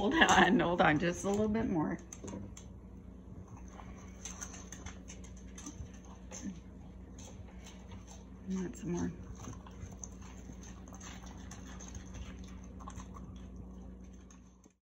hold on, just a little bit more. Add some more.